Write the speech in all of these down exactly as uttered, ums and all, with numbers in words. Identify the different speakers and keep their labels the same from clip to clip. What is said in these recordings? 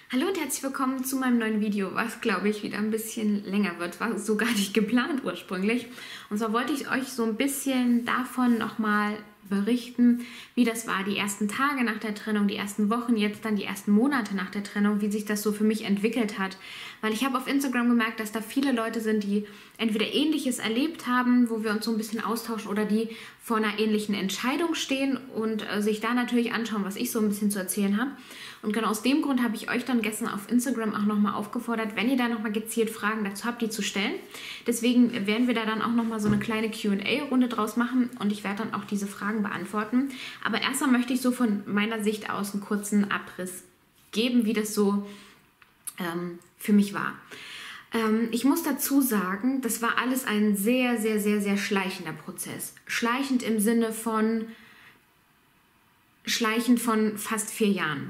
Speaker 1: Hallo und herzlich willkommen zu meinem neuen Video, was glaube ich wieder ein bisschen länger wird, war so gar nicht geplant ursprünglich. Und zwar wollte ich euch so ein bisschen davon nochmal berichten, wie das war, die ersten Tage nach der Trennung, die ersten Wochen, jetzt dann die ersten Monate nach der Trennung, wie sich das so für mich entwickelt hat. Weil ich habe auf Instagram gemerkt, dass da viele Leute sind, die entweder Ähnliches erlebt haben, wo wir uns so ein bisschen austauschen oder die vor einer ähnlichen Entscheidung stehen und äh, sich da natürlich anschauen, was ich so ein bisschen zu erzählen habe. Und genau aus dem Grund habe ich euch dann gestern auf Instagram auch nochmal aufgefordert, wenn ihr da nochmal gezielt Fragen dazu habt, die zu stellen. Deswegen werden wir da dann auch nochmal so eine kleine Q und A-Runde draus machen und ich werde dann auch diese Fragen beantworten. Aber erstmal möchte ich so von meiner Sicht aus einen kurzen Abriss geben, wie das so ähm, für mich war. Ähm, ich muss dazu sagen, das war alles ein sehr, sehr, sehr, sehr schleichender Prozess. Schleichend im Sinne von, schleichend von fast vier Jahren.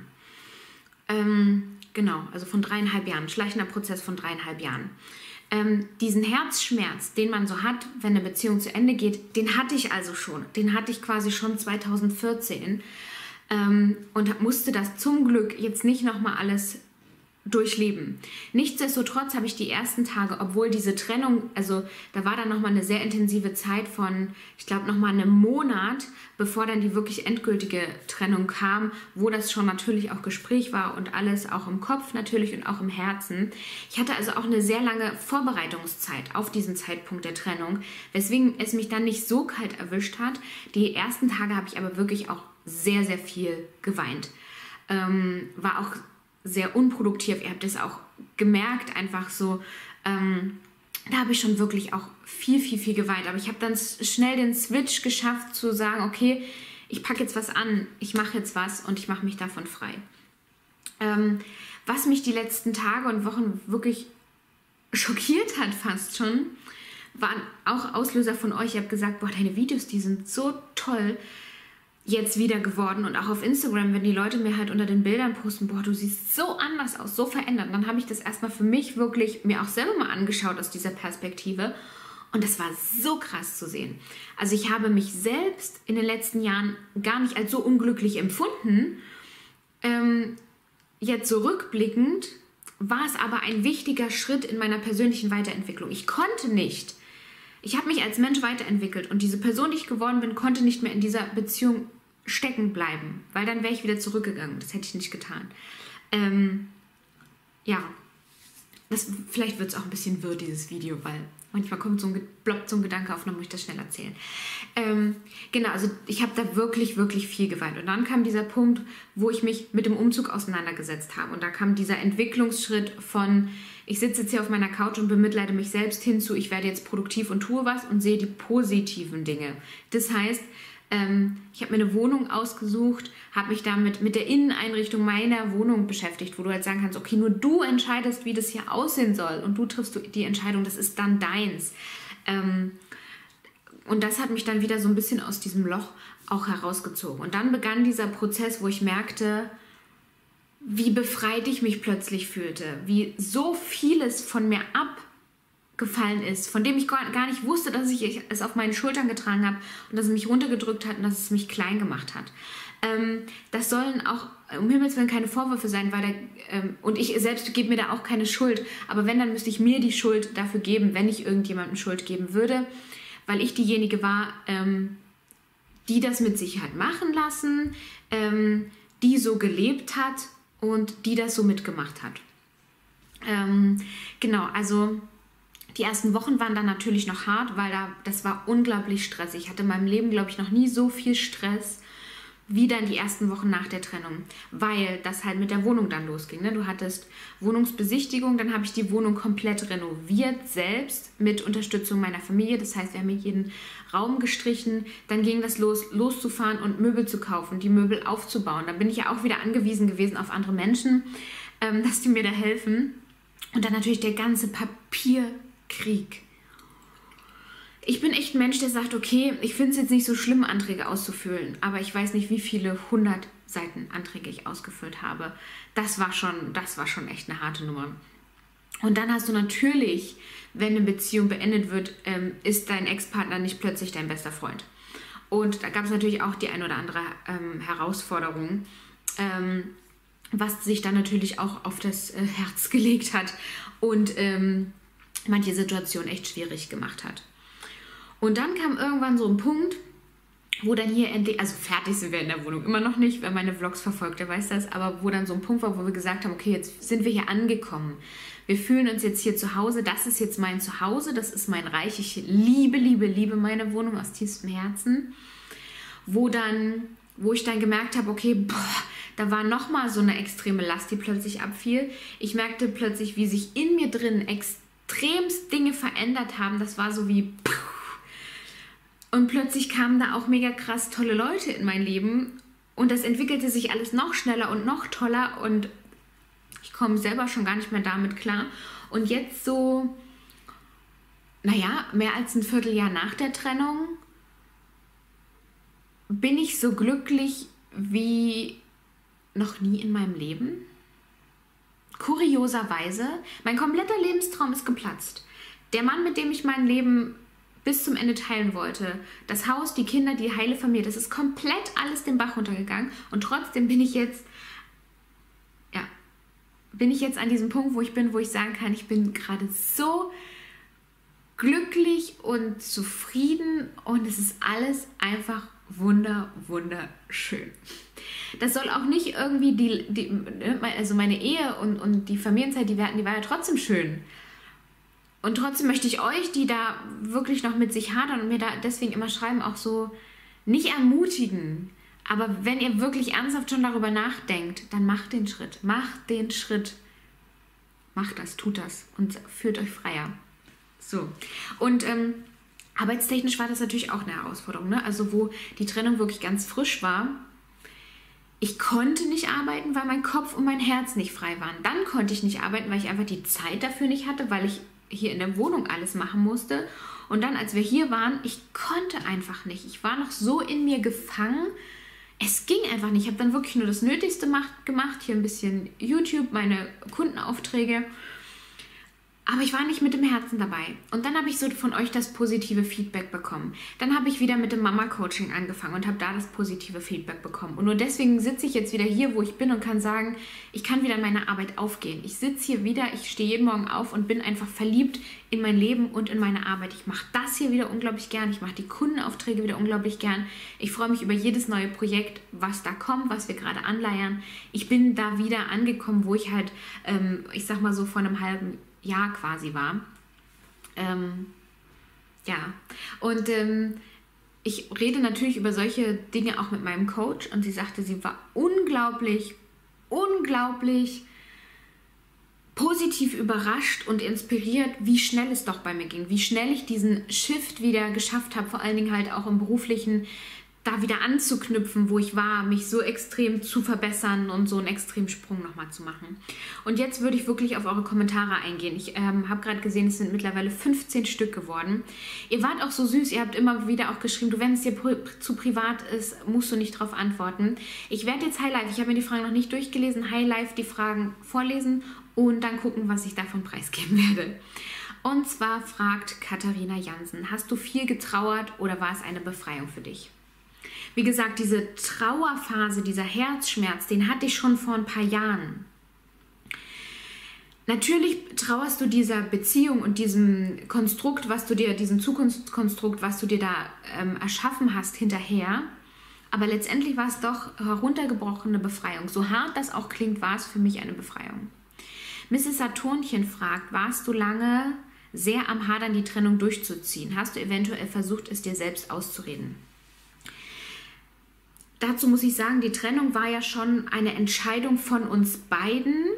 Speaker 1: Ähm, genau, also von dreieinhalb Jahren, schleichender Prozess von dreieinhalb Jahren. Ähm, diesen Herzschmerz, den man so hat, wenn eine Beziehung zu Ende geht, den hatte ich also schon. Den hatte ich quasi schon zweitausendvierzehn ähm, und musste das zum Glück jetzt nicht nochmal alles durchleben. Nichtsdestotrotz habe ich die ersten Tage, obwohl diese Trennung, also da war dann nochmal eine sehr intensive Zeit von, ich glaube nochmal einem Monat, bevor dann die wirklich endgültige Trennung kam, wo das schon natürlich auch Gespräch war und alles auch im Kopf natürlich und auch im Herzen. Ich hatte also auch eine sehr lange Vorbereitungszeit auf diesen Zeitpunkt der Trennung, weswegen es mich dann nicht so kalt erwischt hat. Die ersten Tage habe ich aber wirklich auch sehr, sehr viel geweint. Ähm, war auch sehr unproduktiv. Ihr habt es auch gemerkt, einfach so, ähm, da habe ich schon wirklich auch viel, viel, viel geweint. Aber ich habe dann schnell den Switch geschafft zu sagen, okay, ich packe jetzt was an, ich mache jetzt was und ich mache mich davon frei. Ähm, was mich die letzten Tage und Wochen wirklich schockiert hat fast schon, waren auch Auslöser von euch. Ihr habt gesagt, boah, deine Videos, die sind so toll jetzt wieder geworden und auch auf Instagram, wenn die Leute mir halt unter den Bildern posten, boah, du siehst so anders aus, so verändert, dann habe ich das erstmal für mich wirklich mir auch selber mal angeschaut aus dieser Perspektive und das war so krass zu sehen. Also ich habe mich selbst in den letzten Jahren gar nicht als so unglücklich empfunden. Ähm, jetzt so rückblickend war es aber ein wichtiger Schritt in meiner persönlichen Weiterentwicklung. Ich konnte nicht, ich habe mich als Mensch weiterentwickelt und diese Person, die ich geworden bin, konnte nicht mehr in dieser Beziehung stecken bleiben, weil dann wäre ich wieder zurückgegangen. Das hätte ich nicht getan. Ähm, ja, das, vielleicht wird es auch ein bisschen wirr, dieses Video, weil manchmal kommt so ein, ploppt so ein Gedanke auf und dann muss ich das schnell erzählen. Ähm, genau, also ich habe da wirklich, wirklich viel geweint. Und dann kam dieser Punkt, wo ich mich mit dem Umzug auseinandergesetzt habe. Und da kam dieser Entwicklungsschritt von, ich sitze jetzt hier auf meiner Couch und bemitleide mich selbst hinzu, ich werde jetzt produktiv und tue was und sehe die positiven Dinge. Das heißt, ähm, ich habe mir eine Wohnung ausgesucht, habe mich damit mit der Inneneinrichtung meiner Wohnung beschäftigt, wo du halt sagen kannst, okay, nur du entscheidest, wie das hier aussehen soll und du triffst die Entscheidung, das ist dann deins. Ähm, und das hat mich dann wieder so ein bisschen aus diesem Loch auch herausgezogen. Und dann begann dieser Prozess, wo ich merkte, wie befreit ich mich plötzlich fühlte, wie so vieles von mir abgefallen ist, von dem ich gar nicht wusste, dass ich es auf meinen Schultern getragen habe und dass es mich runtergedrückt hat und dass es mich klein gemacht hat. Ähm, das sollen auch um Himmels Willen keine Vorwürfe sein, weil der, ähm, und ich selbst gebe mir da auch keine Schuld, aber wenn, dann müsste ich mir die Schuld dafür geben, wenn ich irgendjemandem Schuld geben würde, weil ich diejenige war, ähm, die das mit Sicherheit machen lassen, ähm, die so gelebt hat und die das so mitgemacht hat. Ähm, genau, also die ersten Wochen waren dann natürlich noch hart, weil da, das war unglaublich stressig. Ich hatte in meinem Leben, glaube ich, noch nie so viel Stress wie dann die ersten Wochen nach der Trennung, weil das halt mit der Wohnung dann losging. Ne? Du hattest Wohnungsbesichtigung, dann habe ich die Wohnung komplett renoviert, selbst mit Unterstützung meiner Familie. Das heißt, wir haben mir jeden Raum gestrichen. Dann ging das los, loszufahren und Möbel zu kaufen, die Möbel aufzubauen. Dann bin ich ja auch wieder angewiesen gewesen auf andere Menschen, ähm, dass die mir da helfen. Und dann natürlich der ganze Papierkrieg. Ich bin echt ein Mensch, der sagt, okay, ich finde es jetzt nicht so schlimm, Anträge auszufüllen, aber ich weiß nicht, wie viele hundert Seiten Anträge ich ausgefüllt habe. Das war schon, das war schon echt eine harte Nummer. Und dann hast du natürlich, wenn eine Beziehung beendet wird, ähm, ist dein Ex-Partner nicht plötzlich dein bester Freund. Und da gab es natürlich auch die ein oder andere ähm, Herausforderung. Ähm, was sich dann natürlich auch auf das äh, Herz gelegt hat und ähm, manche Situationen echt schwierig gemacht hat. Und dann kam irgendwann so ein Punkt, wo dann hier endlich, also fertig sind wir in der Wohnung immer noch nicht, wer meine Vlogs verfolgt, der weiß das, aber wo dann so ein Punkt war, wo wir gesagt haben, okay, jetzt sind wir hier angekommen. Wir fühlen uns jetzt hier zu Hause, das ist jetzt mein Zuhause, das ist mein Reich, ich liebe, liebe, liebe meine Wohnung aus tiefstem Herzen. Wo dann, wo ich dann gemerkt habe, okay, boah, da war nochmal so eine extreme Last, die plötzlich abfiel. Ich merkte plötzlich, wie sich in mir drin extremst Dinge verändert haben, das war so wie... Und plötzlich kamen da auch mega krass tolle Leute in mein Leben und das entwickelte sich alles noch schneller und noch toller und ich komme selber schon gar nicht mehr damit klar. Und jetzt so, naja, mehr als ein Vierteljahr nach der Trennung bin ich so glücklich wie noch nie in meinem Leben. Kurioserweise, mein kompletter Lebenstraum ist geplatzt. Der Mann, mit dem ich mein Leben bis zum Ende teilen wollte. Das Haus, die Kinder, die heile Familie, das ist komplett alles den Bach runtergegangen und trotzdem bin ich jetzt, ja, bin ich jetzt an diesem Punkt, wo ich bin, wo ich sagen kann, ich bin gerade so glücklich und zufrieden und es ist alles einfach wunder, wunderschön. Das soll auch nicht irgendwie die, die also meine Ehe und, und die Familienzeit, die wir hatten, die war ja trotzdem schön. Und trotzdem möchte ich euch, die da wirklich noch mit sich hadern und mir da deswegen immer schreiben, auch so nicht ermutigen. Aber wenn ihr wirklich ernsthaft schon darüber nachdenkt, dann macht den Schritt. Macht den Schritt. Macht das, tut das und führt euch freier. So. Und ähm, arbeitstechnisch war das natürlich auch eine Herausforderung, ne? Also wo die Trennung wirklich ganz frisch war. Ich konnte nicht arbeiten, weil mein Kopf und mein Herz nicht frei waren. Dann konnte ich nicht arbeiten, weil ich einfach die Zeit dafür nicht hatte, weil ich hier in der Wohnung alles machen musste. Und dann, als wir hier waren, ich konnte einfach nicht. Ich war noch so in mir gefangen. Es ging einfach nicht. Ich habe dann wirklich nur das Nötigste gemacht. Hier ein bisschen YouTube, meine Kundenaufträge. Aber ich war nicht mit dem Herzen dabei. Und dann habe ich so von euch das positive Feedback bekommen. Dann habe ich wieder mit dem Mama-Coaching angefangen und habe da das positive Feedback bekommen. Und nur deswegen sitze ich jetzt wieder hier, wo ich bin und kann sagen, ich kann wieder in meine Arbeit aufgehen. Ich sitze hier wieder, ich stehe jeden Morgen auf und bin einfach verliebt in mein Leben und in meine Arbeit. Ich mache das hier wieder unglaublich gern. Ich mache die Kundenaufträge wieder unglaublich gern. Ich freue mich über jedes neue Projekt, was da kommt, was wir gerade anleiern. Ich bin da wieder angekommen, wo ich halt, ähm, ich sag mal so vor einem halben Jahr quasi war. Ähm, ja, und ähm, ich rede natürlich über solche Dinge auch mit meinem Coach und sie sagte, sie war unglaublich, unglaublich positiv überrascht und inspiriert, wie schnell es doch bei mir ging, wie schnell ich diesen Shift wieder geschafft habe, vor allen Dingen halt auch im beruflichen, da wieder anzuknüpfen, wo ich war, mich so extrem zu verbessern und so einen extremen Sprung nochmal zu machen. Und jetzt würde ich wirklich auf eure Kommentare eingehen. Ich ähm, habe gerade gesehen, es sind mittlerweile fünfzehn Stück geworden. Ihr wart auch so süß, ihr habt immer wieder auch geschrieben, du, wenn es dir pri zu privat ist, musst du nicht darauf antworten. Ich werde jetzt Highlife, ich habe mir die Fragen noch nicht durchgelesen, Highlife die Fragen vorlesen und dann gucken, was ich davon preisgeben werde. Und zwar fragt Katharina Jansen, hast du viel getrauert oder war es eine Befreiung für dich? Wie gesagt, diese Trauerphase, dieser Herzschmerz, den hatte ich schon vor ein paar Jahren. Natürlich trauerst du dieser Beziehung und diesem Konstrukt, was du dir, diesem Zukunftskonstrukt, was du dir da ähm, erschaffen hast, hinterher. Aber letztendlich war es doch heruntergebrochene Befreiung. So hart das auch klingt, war es für mich eine Befreiung. Misses Saturnchen fragt, warst du lange sehr am Hadern, die Trennung durchzuziehen? Hast du eventuell versucht, es dir selbst auszureden? Dazu muss ich sagen, die Trennung war ja schon eine Entscheidung von uns beiden.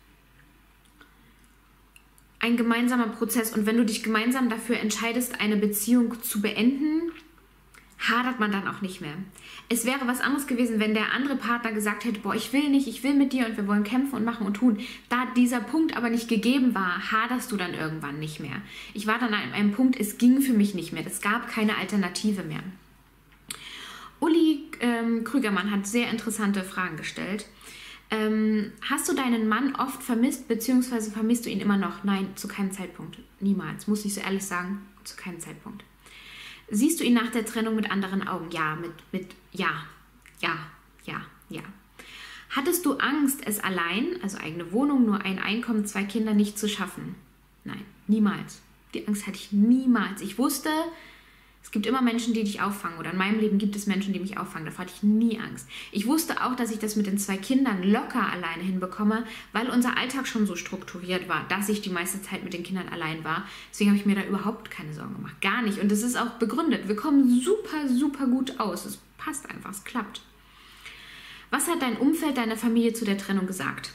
Speaker 1: Ein gemeinsamer Prozess. Und wenn du dich gemeinsam dafür entscheidest, eine Beziehung zu beenden, hadert man dann auch nicht mehr. Es wäre was anderes gewesen, wenn der andere Partner gesagt hätte, boah, ich will nicht, ich will mit dir und wir wollen kämpfen und machen und tun. Da dieser Punkt aber nicht gegeben war, haderst du dann irgendwann nicht mehr. Ich war dann an einem Punkt, es ging für mich nicht mehr. Es gab keine Alternative mehr. Uli ähm, Krügermann hat sehr interessante Fragen gestellt. Ähm, hast du deinen Mann oft vermisst, beziehungsweise vermisst du ihn immer noch? Nein, zu keinem Zeitpunkt. Niemals, muss ich so ehrlich sagen, zu keinem Zeitpunkt. Siehst du ihn nach der Trennung mit anderen Augen? Ja, mit, mit ja, ja, ja, ja. Hattest du Angst, es allein, also eigene Wohnung, nur ein Einkommen, zwei Kinder, nicht zu schaffen? Nein, niemals. Die Angst hatte ich niemals. Ich wusste, es gibt immer Menschen, die dich auffangen. Oder in meinem Leben gibt es Menschen, die mich auffangen. Davor hatte ich nie Angst. Ich wusste auch, dass ich das mit den zwei Kindern locker alleine hinbekomme, weil unser Alltag schon so strukturiert war, dass ich die meiste Zeit mit den Kindern allein war. Deswegen habe ich mir da überhaupt keine Sorgen gemacht. Gar nicht. Und das ist auch begründet. Wir kommen super, super gut aus. Es passt einfach. Es klappt. Was hat dein Umfeld, deine Familie zu der Trennung gesagt?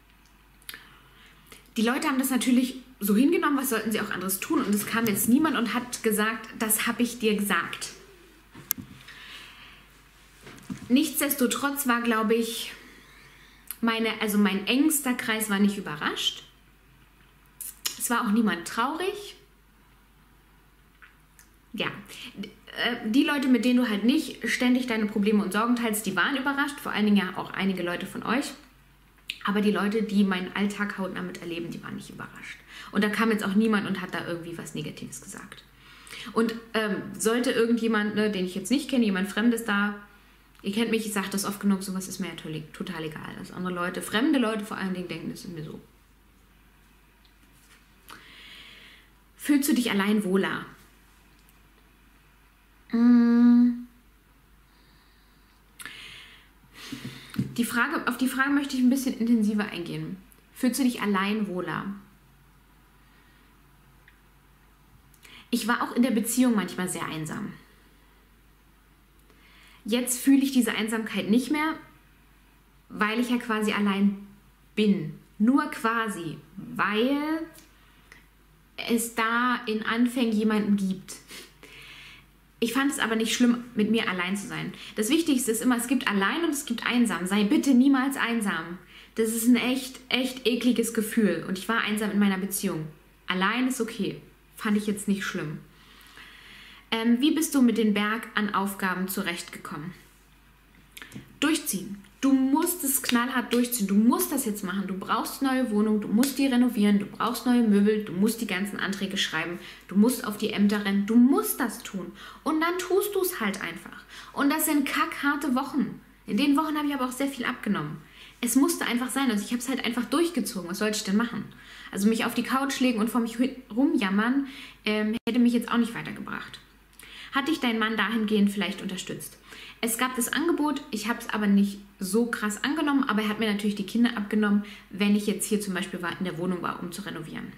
Speaker 1: Die Leute haben das natürlich so hingenommen, was sollten sie auch anderes tun? Und es kam jetzt niemand und hat gesagt, das habe ich dir gesagt. Nichtsdestotrotz war, glaube ich, meine, also mein engster Kreis war nicht überrascht. Es war auch niemand traurig. Ja, die Leute, mit denen du halt nicht ständig deine Probleme und Sorgen teilst, die waren überrascht. Vor allen Dingen ja auch einige Leute von euch. Aber die Leute, die meinen Alltag hautnah mit erleben, die waren nicht überrascht. Und da kam jetzt auch niemand und hat da irgendwie was Negatives gesagt. Und ähm, sollte irgendjemand, ne, den ich jetzt nicht kenne, jemand Fremdes da, ihr kennt mich, ich sage das oft genug, sowas ist mir ja total egal. Dass andere Leute, fremde Leute vor allen Dingen denken, das ist mir so. Fühlst du dich allein wohler? Mmh. Die Frage, auf die Frage möchte ich ein bisschen intensiver eingehen. Fühlst du dich allein wohler? Ich war auch in der Beziehung manchmal sehr einsam. Jetzt fühle ich diese Einsamkeit nicht mehr, weil ich ja quasi allein bin. Nur quasi, weil es da in Anfängen jemanden gibt. Ich fand es aber nicht schlimm, mit mir allein zu sein. Das Wichtigste ist immer, es gibt allein und es gibt einsam. Sei bitte niemals einsam. Das ist ein echt, echt ekliges Gefühl. Und ich war einsam in meiner Beziehung. Allein ist okay. Fand ich jetzt nicht schlimm. Ähm, wie bist du mit dem Berg an Aufgaben zurechtgekommen? Durchziehen. Du musst es knallhart durchziehen. Du musst das jetzt machen. Du brauchst eine neue Wohnung, du musst die renovieren, du brauchst neue Möbel, du musst die ganzen Anträge schreiben, du musst auf die Ämter rennen, du musst das tun. Und dann tust du es halt einfach. Und das sind kackharte Wochen. In den Wochen habe ich aber auch sehr viel abgenommen. Es musste einfach sein. Also ich habe es halt einfach durchgezogen. Was sollte ich denn machen? Also mich auf die Couch legen und vor mich rumjammern, ähm, hätte mich jetzt auch nicht weitergebracht. Hat dich dein Mann dahingehend vielleicht unterstützt? Es gab das Angebot, ich habe es aber nicht so krass angenommen, aber er hat mir natürlich die Kinder abgenommen, wenn ich jetzt hier zum Beispiel war, in der Wohnung war, um zu renovieren.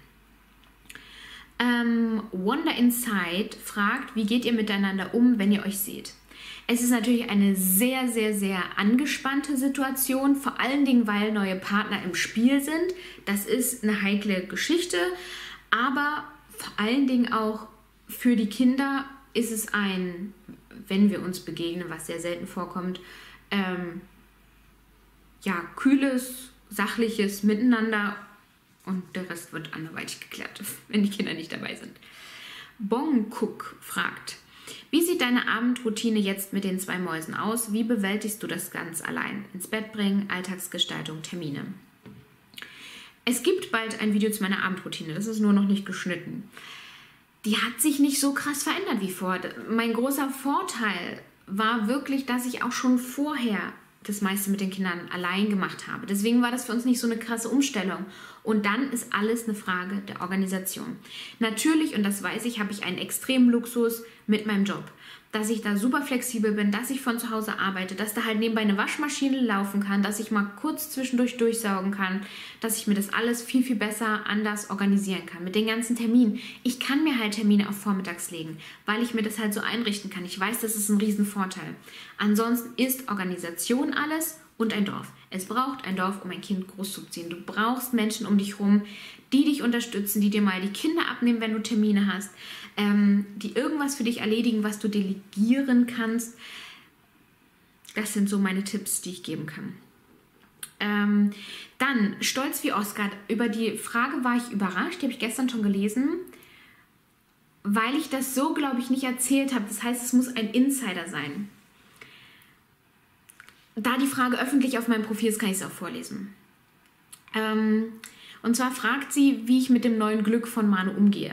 Speaker 1: Ähm, Wonder Inside fragt, wie geht ihr miteinander um, wenn ihr euch seht? Es ist natürlich eine sehr, sehr, sehr angespannte Situation, vor allen Dingen, weil neue Partner im Spiel sind. Das ist eine heikle Geschichte, aber vor allen Dingen auch für die Kinder ist es ein, wenn wir uns begegnen, was sehr selten vorkommt, ähm, ja, kühles, sachliches Miteinander und der Rest wird anderweitig geklärt, wenn die Kinder nicht dabei sind. Bongcook fragt, wie sieht deine Abendroutine jetzt mit den zwei Mäusen aus? Wie bewältigst du das ganz allein? Ins Bett bringen, Alltagsgestaltung, Termine. Es gibt bald ein Video zu meiner Abendroutine, das ist nur noch nicht geschnitten. Die hat sich nicht so krass verändert wie vor. Mein großer Vorteil war wirklich, dass ich auch schon vorher das meiste mit den Kindern allein gemacht habe. Deswegen war das für uns nicht so eine krasse Umstellung. Und dann ist alles eine Frage der Organisation. Natürlich, und das weiß ich, habe ich einen extremen Luxus mit meinem Job. Dass ich da super flexibel bin, dass ich von zu Hause arbeite, dass da halt nebenbei eine Waschmaschine laufen kann, dass ich mal kurz zwischendurch durchsaugen kann, dass ich mir das alles viel, viel besser anders organisieren kann. Mit den ganzen Terminen. Ich kann mir halt Termine auf vormittags legen, weil ich mir das halt so einrichten kann. Ich weiß, das ist ein Riesenvorteil. Ansonsten ist Organisation alles und ein Dorf. Es braucht ein Dorf, um ein Kind großzuziehen. Du brauchst Menschen um dich herum, die dich unterstützen, die dir mal die Kinder abnehmen, wenn du Termine hast, ähm, die irgendwas für dich erledigen, was du delegieren kannst. Das sind so meine Tipps, die ich geben kann. Ähm, dann, stolz wie Oscar. Über die Frage war ich überrascht, die habe ich gestern schon gelesen, weil ich das so, glaube ich, nicht erzählt habe. Das heißt, es muss ein Insider sein. Da die Frage öffentlich auf meinem Profil ist, kann ich es auch vorlesen. Ähm, und zwar fragt sie, wie ich mit dem neuen Glück von Manu umgehe.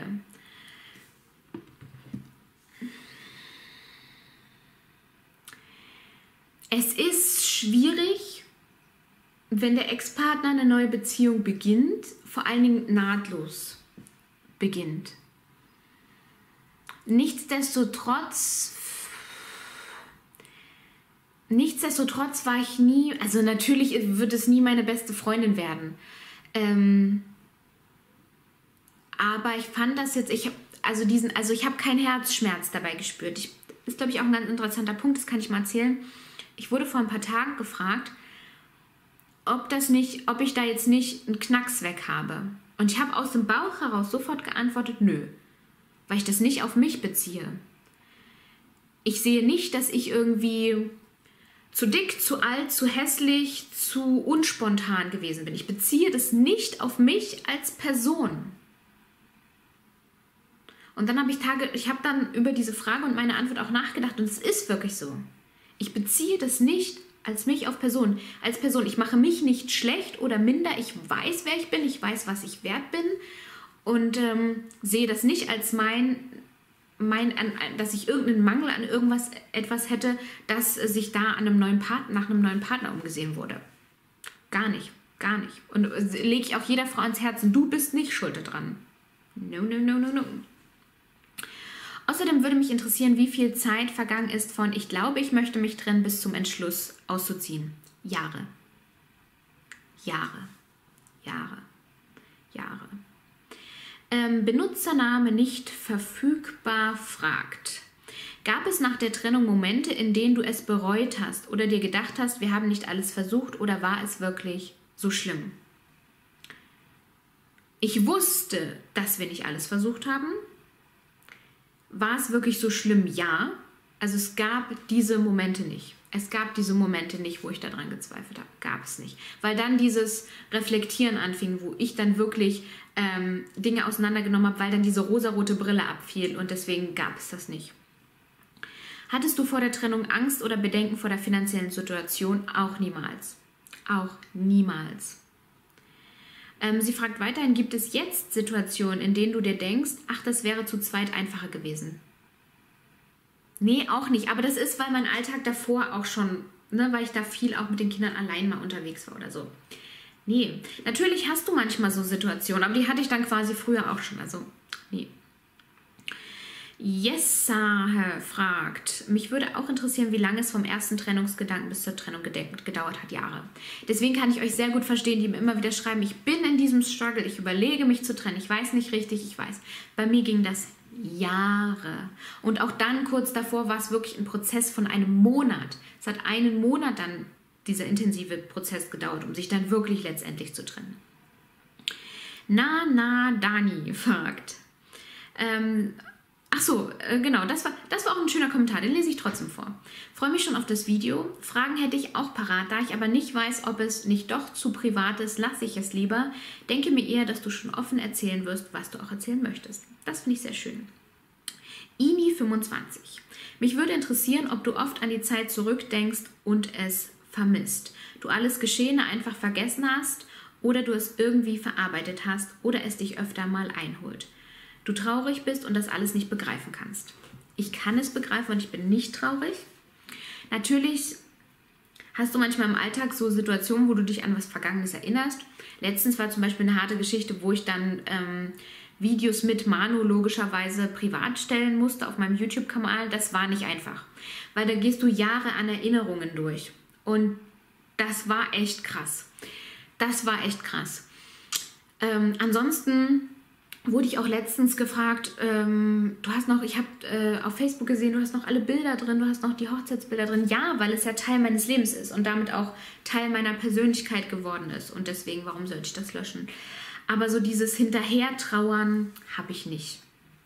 Speaker 1: Es ist schwierig, wenn der Ex-Partner eine neue Beziehung beginnt, vor allen Dingen nahtlos beginnt. Nichtsdestotrotz, nichtsdestotrotz war ich nie, also natürlich wird es nie meine beste Freundin werden. Ähm, aber ich fand das jetzt, ich habe also diesen, also ich habe keinen Herzschmerz dabei gespürt. Ich, das ist, glaube ich, auch ein ganz interessanter Punkt, das kann ich mal erzählen. Ich wurde vor ein paar Tagen gefragt, ob das nicht, ob ich da jetzt nicht einen Knacks weg habe. Und ich habe aus dem Bauch heraus sofort geantwortet, nö, weil ich das nicht auf mich beziehe. Ich sehe nicht, dass ich irgendwie zu dick, zu alt, zu hässlich, zu unspontan gewesen bin. Ich beziehe das nicht auf mich als Person. Und dann habe ich Tage, ich habe dann über diese Frage und meine Antwort auch nachgedacht und es ist wirklich so. Ich beziehe das nicht als mich auf Person, als Person. Ich mache mich nicht schlecht oder minder. Ich weiß, wer ich bin. Ich weiß, was ich wert bin. Und ähm, sehe das nicht als mein, mein an, dass ich irgendeinen Mangel an irgendwas etwas hätte, dass sich da an einem neuen Partner, nach einem neuen Partner umgesehen wurde. Gar nicht, gar nicht. Und äh, lege ich auch jeder Frau ans Herzen, du bist nicht schuld daran. No, no, no, no, no. Außerdem würde mich interessieren, wie viel Zeit vergangen ist von ich glaube, ich möchte mich trennen bis zum Entschluss auszuziehen. Jahre. Jahre. Jahre. Jahre. Ähm, Benutzername nicht verfügbar fragt. Gab es nach der Trennung Momente, in denen du es bereut hast oder dir gedacht hast, wir haben nicht alles versucht oder war es wirklich so schlimm? Ich wusste, dass wir nicht alles versucht haben. War es wirklich so schlimm? Ja. Also es gab diese Momente nicht. Es gab diese Momente nicht, wo ich daran gezweifelt habe. Gab es nicht. Weil dann dieses Reflektieren anfing, wo ich dann wirklich ähm, Dinge auseinandergenommen habe, weil dann diese rosarote Brille abfiel und deswegen gab es das nicht. Hattest du vor der Trennung Angst oder Bedenken vor der finanziellen Situation? Auch niemals. Auch niemals. Ähm, sie fragt weiterhin, gibt es jetzt Situationen, in denen du dir denkst, ach, das wäre zu zweit einfacher gewesen? Nee, auch nicht. Aber das ist, weil mein Alltag davor auch schon, ne, weil ich da viel auch mit den Kindern allein mal unterwegs war oder so. Nee, natürlich hast du manchmal so Situationen, aber die hatte ich dann quasi früher auch schon. Also, nee. Jessa fragt, mich würde auch interessieren, wie lange es vom ersten Trennungsgedanken bis zur Trennung gedauert hat. Jahre. Deswegen kann ich euch sehr gut verstehen, die mir immer wieder schreiben, ich bin in diesem Struggle, ich überlege mich zu trennen, ich weiß nicht richtig, ich weiß. Bei mir ging das Jahre. Und auch dann kurz davor war es wirklich ein Prozess von einem Monat. Es hat einen Monat dann dieser intensive Prozess gedauert, um sich dann wirklich letztendlich zu trennen. Na, na, Dani fragt, ähm, ach so, äh, genau, das war, das war auch ein schöner Kommentar, den lese ich trotzdem vor. Freue mich schon auf das Video. Fragen hätte ich auch parat, da ich aber nicht weiß, ob es nicht doch zu privat ist, lasse ich es lieber. Denke mir eher, dass du schon offen erzählen wirst, was du auch erzählen möchtest. Das finde ich sehr schön. Imi fünfundzwanzig. Mich würde interessieren, ob du oft an die Zeit zurückdenkst und es vermisst. Du alles Geschehene einfach vergessen hast oder du es irgendwie verarbeitet hast oder es dich öfter mal einholt. Du traurig bist und das alles nicht begreifen kannst. Ich kann es begreifen und ich bin nicht traurig. Natürlich hast du manchmal im Alltag so Situationen, wo du dich an was Vergangenes erinnerst. Letztens war zum Beispiel eine harte Geschichte, wo ich dann ähm, Videos mit Manu logischerweise privat stellen musste auf meinem YouTube-Kanal. Das war nicht einfach, weil da gehst du Jahre an Erinnerungen durch. Und das war echt krass. Das war echt krass. Ähm, ansonsten wurde ich auch letztens gefragt, ähm, du hast noch, ich habe äh, auf Facebook gesehen, du hast noch alle Bilder drin, du hast noch die Hochzeitsbilder drin. Ja, weil es ja Teil meines Lebens ist und damit auch Teil meiner Persönlichkeit geworden ist. Und deswegen, warum sollte ich das löschen? Aber so dieses Hinterhertrauern habe ich nicht.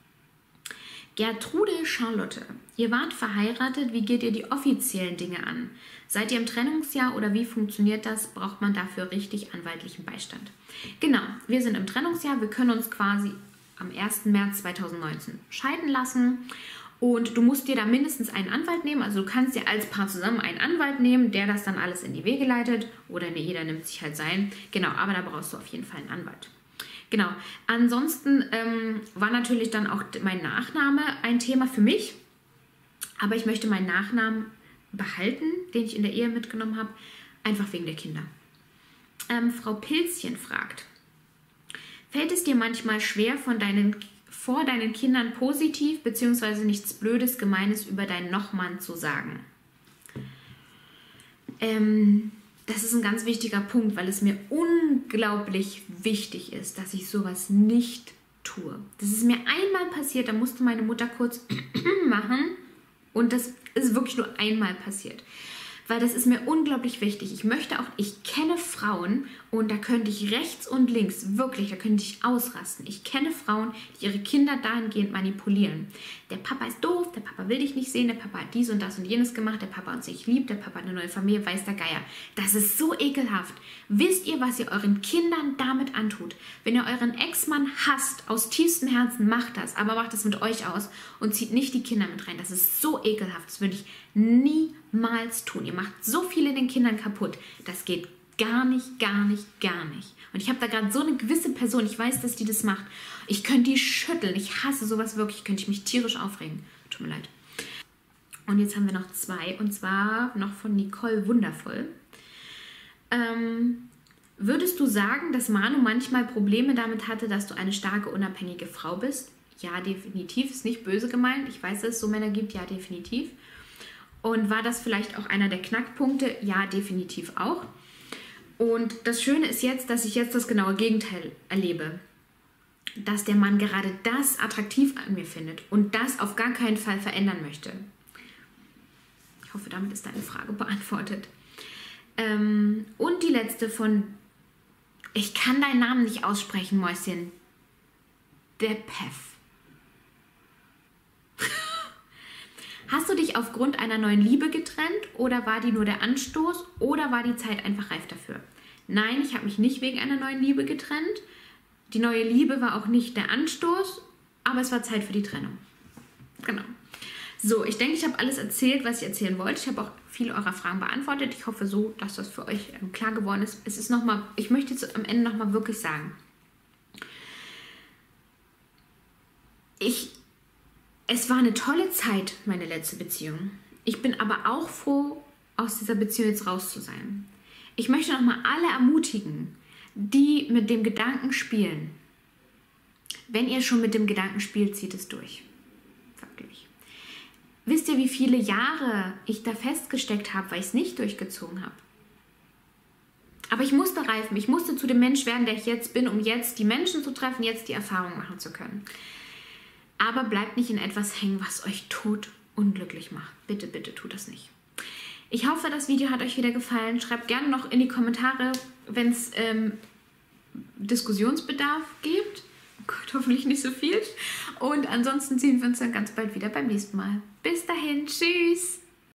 Speaker 1: Gertrude Charlotte, ihr wart verheiratet, wie geht ihr die offiziellen Dinge an? Seid ihr im Trennungsjahr oder wie funktioniert das? Braucht man dafür richtig anwaltlichen Beistand? Genau, wir sind im Trennungsjahr, wir können uns quasi am ersten März zweitausendneunzehn scheiden lassen und du musst dir da mindestens einen Anwalt nehmen, also du kannst dir als Paar zusammen einen Anwalt nehmen, der das dann alles in die Wege leitet oder nee, jeder nimmt sich halt sein, genau, aber da brauchst du auf jeden Fall einen Anwalt. Genau, ansonsten ähm, war natürlich dann auch mein Nachname ein Thema für mich, aber ich möchte meinen Nachnamen behalten, den ich in der Ehe mitgenommen habe, einfach wegen der Kinder. Ähm, Frau Pilzchen fragt, fällt es dir manchmal schwer, von deinen, vor deinen Kindern positiv bzw. nichts Blödes, Gemeines über deinen Nochmann zu sagen? Ähm, das ist ein ganz wichtiger Punkt, weil es mir unglaublich wichtig ist, dass ich sowas nicht tue. Das ist mir einmal passiert, da musste meine Mutter kurz machen und das ist wirklich nur einmal passiert. Weil das ist mir unglaublich wichtig. Ich möchte auch, ich kenne Frauen und da könnte ich rechts und links, wirklich, da könnte ich ausrasten. Ich kenne Frauen, die ihre Kinder dahingehend manipulieren. Der Papa ist doof, der Papa will dich nicht sehen, der Papa hat dies und das und jenes gemacht, der Papa hat sich lieb, der Papa hat eine neue Familie, weiß der Geier. Das ist so ekelhaft. Wisst ihr, was ihr euren Kindern damit antut? Wenn ihr euren Ex-Mann hasst, aus tiefstem Herzen, macht das, aber macht das mit euch aus und zieht nicht die Kinder mit rein. Das ist so ekelhaft, das würde ich niemals tun. Ihr macht so viele den Kindern kaputt. Das geht gar nicht, gar nicht, gar nicht. Und ich habe da gerade so eine gewisse Person, ich weiß, dass die das macht. Ich könnte die schütteln. Ich hasse sowas wirklich. Könnte ich mich tierisch aufregen. Tut mir leid. Und jetzt haben wir noch zwei. Und zwar noch von Nicole Wundervoll. Ähm, würdest du sagen, dass Manu manchmal Probleme damit hatte, dass du eine starke, unabhängige Frau bist? Ja, definitiv. Ist nicht böse gemeint. Ich weiß, dass es so Männer gibt. Ja, definitiv. Und war das vielleicht auch einer der Knackpunkte? Ja, definitiv auch. Und das Schöne ist jetzt, dass ich jetzt das genaue Gegenteil erlebe. Dass der Mann gerade das attraktiv an mir findet und das auf gar keinen Fall verändern möchte. Ich hoffe, damit ist deine Frage beantwortet. Ähm, und die letzte von, ich kann deinen Namen nicht aussprechen, Mäuschen. Der Pef. Hast du dich aufgrund einer neuen Liebe getrennt oder war die nur der Anstoß oder war die Zeit einfach reif dafür? Nein, ich habe mich nicht wegen einer neuen Liebe getrennt. Die neue Liebe war auch nicht der Anstoß, aber es war Zeit für die Trennung. Genau. So, ich denke, ich habe alles erzählt, was ich erzählen wollte. Ich habe auch viele eurer Fragen beantwortet. Ich hoffe so, dass das für euch klar geworden ist. Es ist noch mal, ich möchte jetzt am Ende nochmal wirklich sagen, ich... Es war eine tolle Zeit, meine letzte Beziehung. Ich bin aber auch froh, aus dieser Beziehung jetzt raus zu sein. Ich möchte nochmal alle ermutigen, die mit dem Gedanken spielen. Wenn ihr schon mit dem Gedanken spielt, zieht es durch. Wirklich. Wisst ihr, wie viele Jahre ich da festgesteckt habe, weil ich es nicht durchgezogen habe? Aber ich musste reifen. Ich musste zu dem Mensch werden, der ich jetzt bin, um jetzt die Menschen zu treffen, jetzt die Erfahrung machen zu können. Aber bleibt nicht in etwas hängen, was euch tot unglücklich macht. Bitte, bitte tut das nicht. Ich hoffe, das Video hat euch wieder gefallen. Schreibt gerne noch in die Kommentare, wenn es ähm, Diskussionsbedarf gibt. Oh Gott, hoffentlich nicht so viel. Und ansonsten sehen wir uns dann ganz bald wieder beim nächsten Mal. Bis dahin, tschüss!